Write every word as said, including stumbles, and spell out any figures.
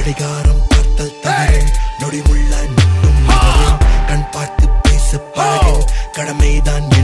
கடிகாரம் பார்த்தல் தவறு நொடி உள்ளாய் மட்டும் கண் பார்த்து பேச பழகு கடமைதான்